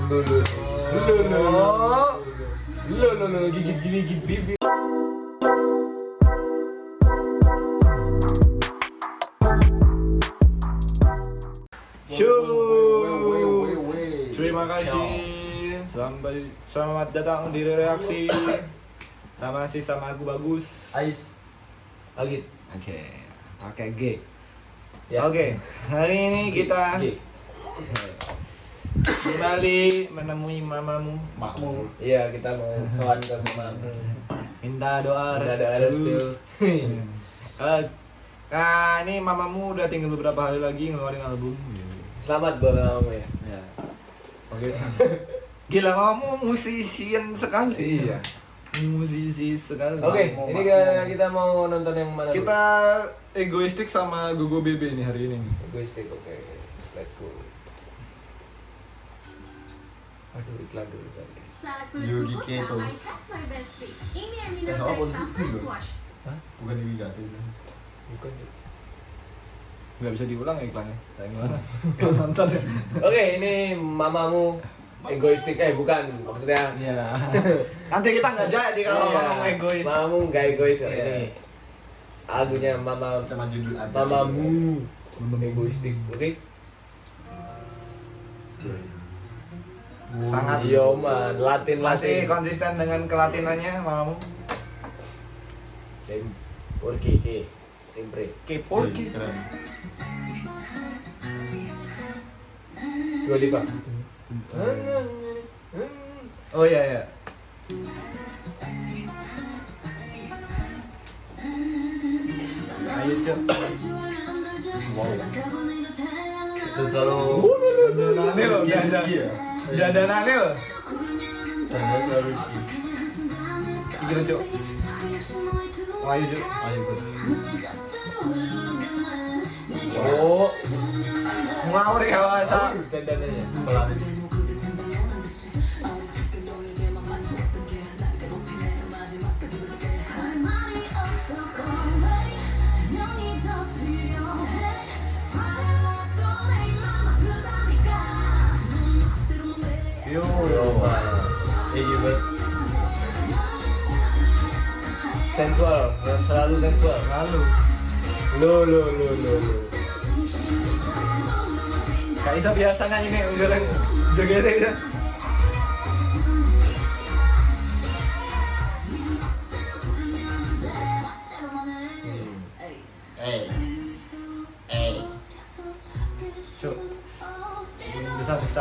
Gigit bibir. Terima kasih. Selamat datang di reaksi sama aku bagus. Ais. Agit. Oke. Pakai G. Ya. Oke. Hari ini kita G. kembali menemui mamamu. Makmu. Iya, kita mau sowan ke mamamu. Minta doa Ada restu. Ini mamamu udah tinggal beberapa hari lagi ngeluarin album. Selamat buat mamamu ya. Ya. Oke. Gila, kamu musisian sekali. Iya. Musisi sekali. Oke, ini kita mau nonton yang mana? Kita egoistik sama Gogo BB nih hari ini. Egoistik, oke. Let's go. Aduh, iklan dulu tadi. Saat Yogi berbuka Keto. I have my bestie. Ini yang minum apa Dexta sih? First Wash. Bukan Yogi Gato itu. Bukan. Cuk. Nggak bisa diulang ya iklannya. Saya gimana? Kalau nonton ya. Oke, ini mamamu egoistik bukan maksudnya. Iya. Nanti kita nggak jadi kalau Iya, ngomong egois. mamamu nggak egois kok Iya. ini. Lagunya mama Sama judul ada. mamamu egoistik, oke? Sangat Iya, man, Latin masih konsisten dengan kelatinannya mamamu. Porque sempre. Kepo Oke, keren. Dua Lipa. Oh iya iya. Ayo Cuk. Dan selalu Dandanannya loh, Rizky ya. dandanannya loh. Dan selalu Rizky. Gila Cuk. Ayo Cuk. Ayo bro. Oh, Ngawur ya masa. dandanannya. Pelatih. Yo. Iya Sensual, selalu sensual. Lalu. Lo. Gak bisa biasanya ini udah joget gitu. Cuk. Bisa.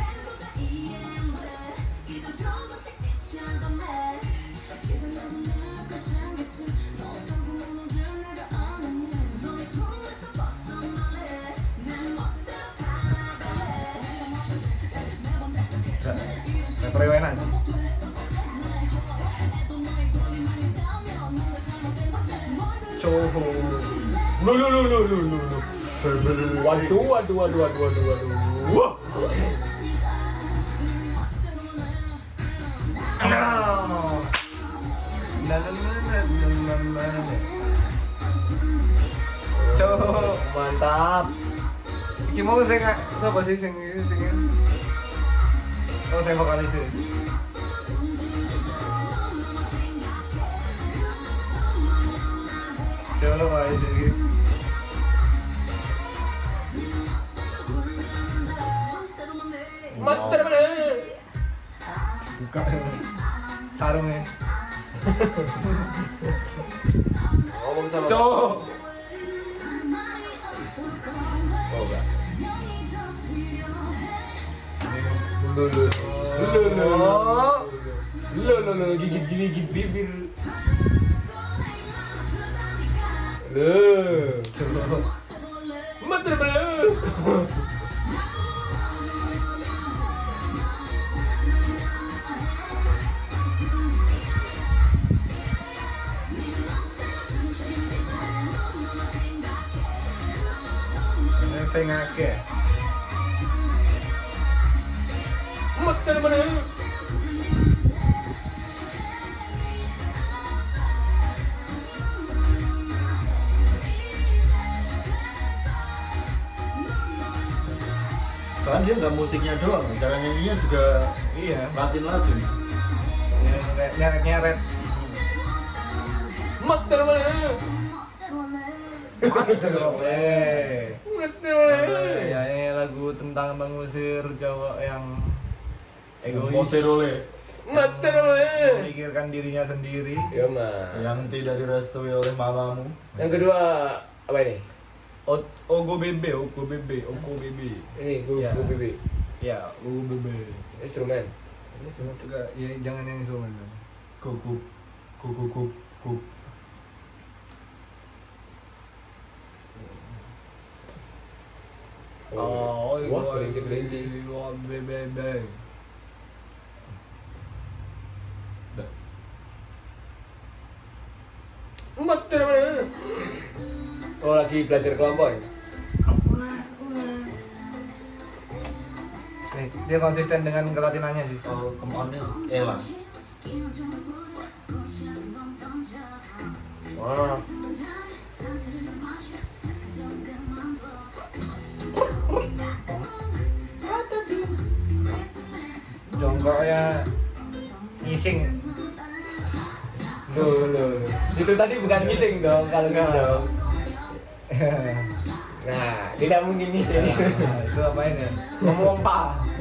Rapper enak sih. Coho. Lu. Waduh. Wah. No. Coho. Mantap. Iki mau sing sapa sih sing oh saya vokalis sih. Coba aja gitu. Mater mana? Buka sarungnya. Ngomong sama. Cowok. Oh, enggak. Lu gigit bibir. Mater mana? Saya ngake. Mater mana? Kan dia nggak musiknya doang, cara nyanyinya juga Iya. Latin. Nyeret-nyeret. Mater mana? Ya, ini lagu tentang mengusir cowok yang egois, Motorole Mater mana? memikirkan dirinya sendiri. Ya mah. yang tidak direstui oleh mamamu. Yang kedua apa ini? Ogo bebe. Ini gue Ya. BB. Ya, Ogo bebe. Instrumen. Ini cuma juga ya jangan yang instrumen. Kukup. Wah, kelinci. Wah, bebe. Dah. Mater mana? Oh lagi belajar kelompok ya? Nih, dia konsisten dengan kelatinannya sih. Oh, come on-nya elang. Wah. Jongkoknya ngising. Loh. Itu tadi bukan ngising dong kalau gitu dong. Nah, tidak mungkin ngising. Nah, itu apain ya? Ngomong-ngompa.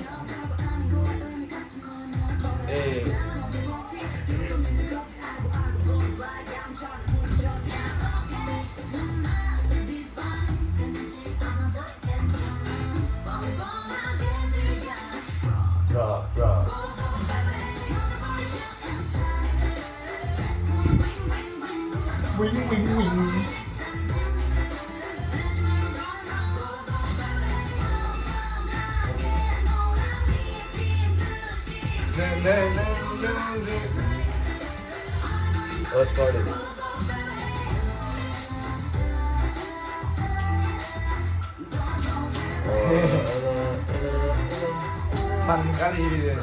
Drop. Wing. Oh, sporting. Fun kali ini dia.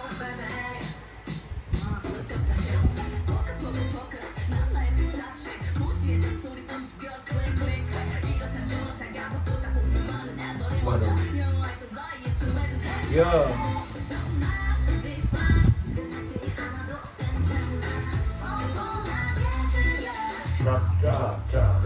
Waduh. Yo. Drop.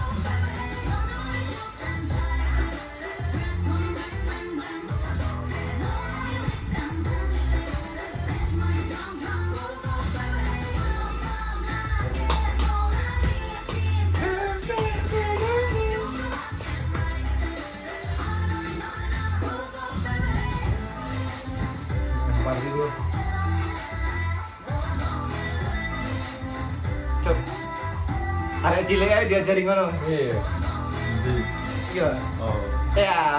Party dulu. Cep. Ada cilik aja diajarin ngono. Iya. Iya. Oh. Ya.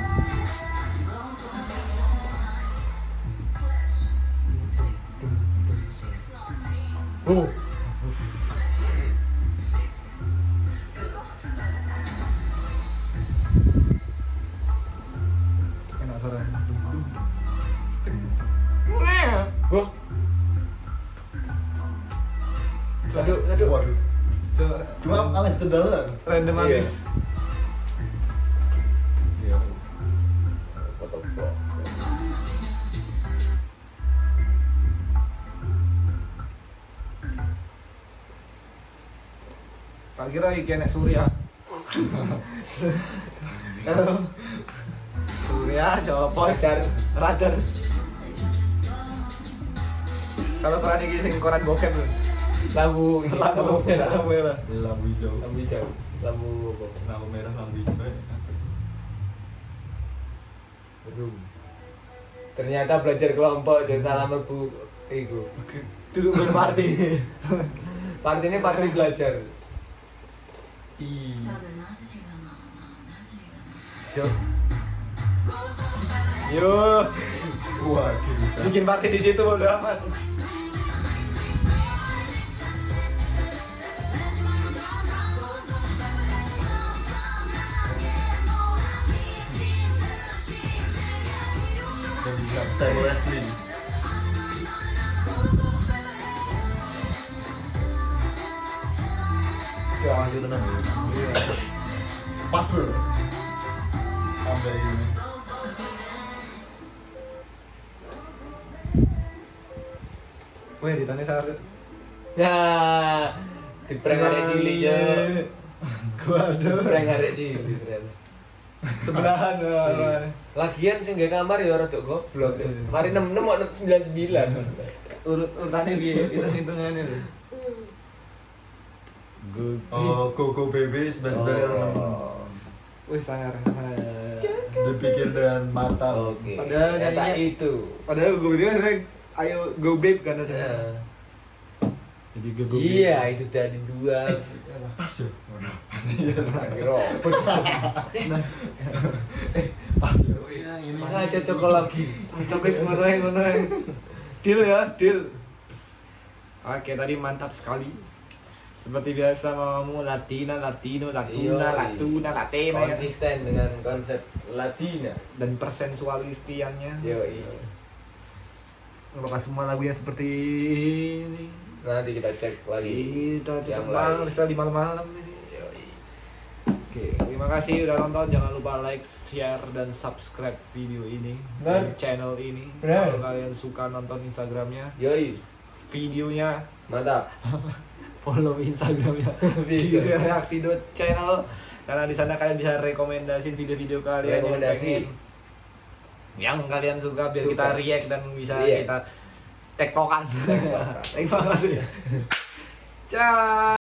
Enak suara. Wah. Satu. Waduh. Coba Cuma apa kedaluran? random Iya. habis. Iya. Foto box. Tak kira iki enek Surya. Surya Jawa Pos radar. Kalau koran iki sing koran bokep lho. Lampu merah. Lampu merah. Lampu hijau. Lampu hijau. Lampu apa? Lampu merah, lampu hijau. Room. Ternyata belajar kelompok jangan salah mlebu iku. Duduk berparti. Party ini party belajar. Ih. Cuk. Yo, Waduh. bikin party di situ bodo amat. Dan juga style wrestling. Ya, lanjut tenang ya. Iya. Puzzle. Sampai ini. Wih, ditanya sangat. Nah, di prank arek cilik yo. Gua ada. Prank arek cilik ternyata. Sebelahan ya. Lagian sing gawe kamar ya rada goblok. Mari 66 kok 99. Urutannya piye? Hitung-hitungannya lho. Oh, Koko BB 9906. Wih, sangar. Dipikir dengan matang. Oke. Padahal Ternyata nyanyinya- itu. Padahal gue bilang sebenarnya ayo go babe kan sebenarnya. Nah, Jadi go babe. iya, itu tadi 2. Pas ya. Pas ya. Robot. Pas ya. Oh iya, ini Makanya cocok lagi. Cocok guys, ngono ae. Deal ya, deal. Oke, tadi mantap sekali. Seperti biasa mamamu Latina, Latino, Latuna, Latuna, Latina ya. Konsisten dengan konsep Latina. Dan persensualistiannya. Yo, iya. Apakah semua lagunya seperti ini? Nanti kita cek lagi. Kita cocok yang banget lain. setelah di malam-malam ini. Yo, iya. Oke, terima kasih udah nonton. Jangan lupa like, share, dan subscribe video ini Benar. dan channel ini. Benar. Kalau kalian suka nonton Instagramnya, Yoi, videonya mantap. follow Instagramnya Bisa. reaksi.channel karena di sana kalian bisa rekomendasiin video-video kalian Rekomendasi. yang kalian suka biar Suka. kita react dan bisa React. kita tektokan. Terima kasih. Ciao.